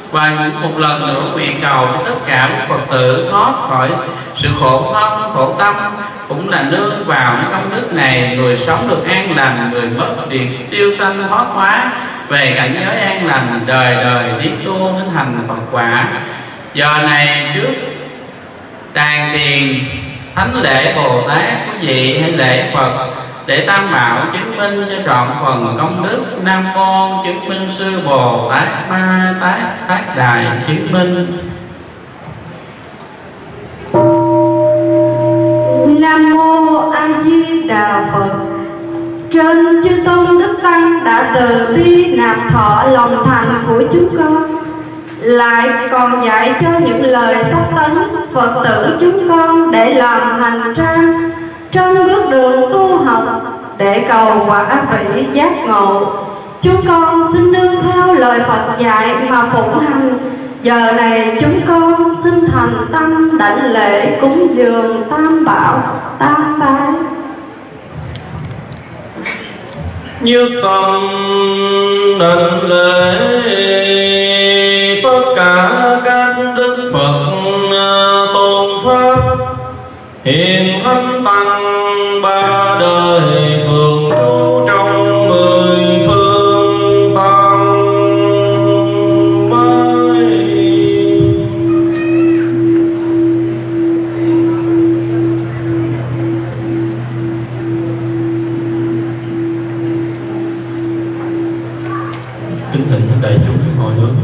Speaker 9: Và một lần nữa nguyện cầu cho tất cả các Phật tử thoát khỏi sự khổ thân, khổ tâm, cũng là nương vào những công đức này, người sống được an lành, người mất được siêu sanh thoát hóa về cảnh giới an lành, đời đời tiến tu đến thành Phật quả. Giờ này trước đàn tiền thánh lễ Bồ Tát quý vị hay lễ Phật để Tam Bảo chứng minh cho trọn phần công đức. Nam mô chứng minh sư Bồ Tát Ma Tát Tác Đại chứng minh.
Speaker 7: Nam mô A Di Đà Phật. Trên chư tôn đức tăng đã từ bi nạp thọ lòng thành của chúng con, lại còn dạy cho những lời sắc tấn Phật tử chúng con để làm hành trang trên bước đường tu học để cầu quả vị giác ngộ. Chúng con xin nương theo lời Phật dạy mà phụng hành. Giờ này chúng con xin thành tâm đảnh lễ cúng dường Tam Bảo Tam Bái.
Speaker 4: Nhất tâm đảnh lễ tất cả các đức Phật tôn pháp, hiền thánh tăng ba đời thường trú trong 10 phương Tam Bái.
Speaker 6: Kính thỉnh đại chúng hồi hướng.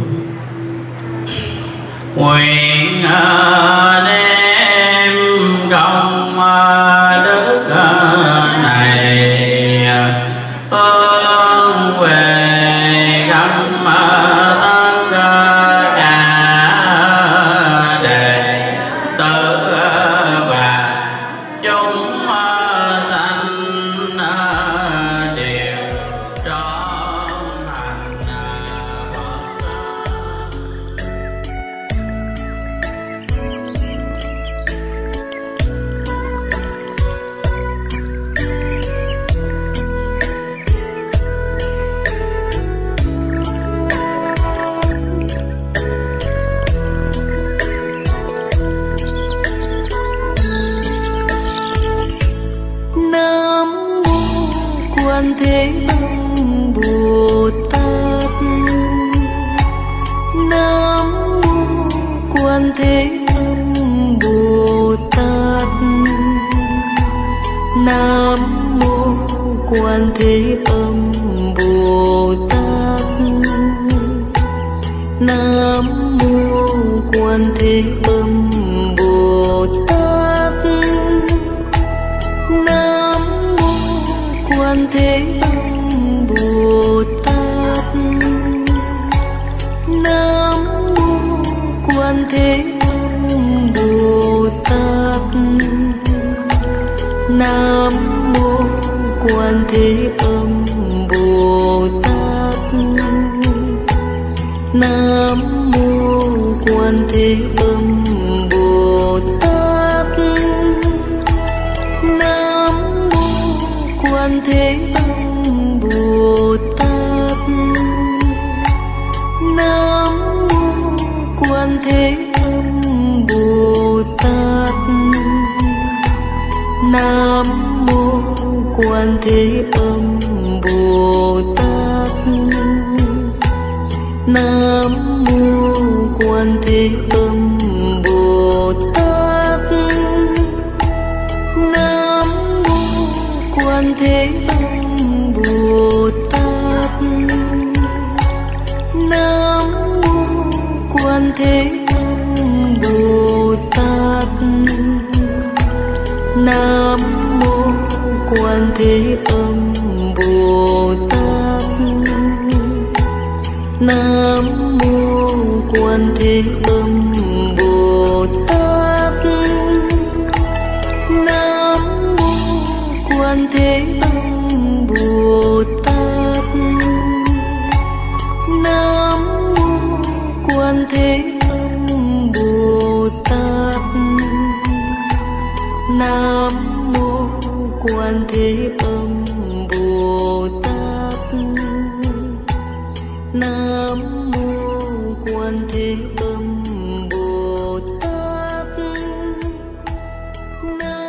Speaker 9: Nguyện đem công đức này hướng về khắp tất cả đệ tử và chúng sanh đều trọn thành Phật.
Speaker 5: Nam mô Quan Thế Âm Bồ Tát. Nam mô Quan Thế Âm Bồ Tát. Nam mô Quan Thế Âm Bồ Tát. Nam mô Quan Thế Âm Bồ Tát. Nam mô Quan Thế Âm Bồ Tát. Nam mô Quan Thế Âm Bồ Tát. Nam mô Quan Thế Âm Bồ Tát. Nam mô Quan Thế Âm Bồ Tát. Nam mô Quan Thế Âm Bồ Tát. Nam mô Quan Thế Âm Bồ Tát. Nam mô Quan Thế Âm Bồ Tát. Nam mô Quan Thế Âm Bồ Tát. Nam mô Quan Thế Âm Bồ Tát. Nam mô Quan Thế Âm Bồ Tát. Nam mô Quan Thế Âm Bồ Tát. Nam mô Quan Thế Âm Bồ Tát. Nam mô Quan Thế Âm Bồ Tát. Nam mô Quan Thế Âm Bồ Tát. Nam mô Quan Thế Âm Bồ Tát. Nam mô Quan Thế nơi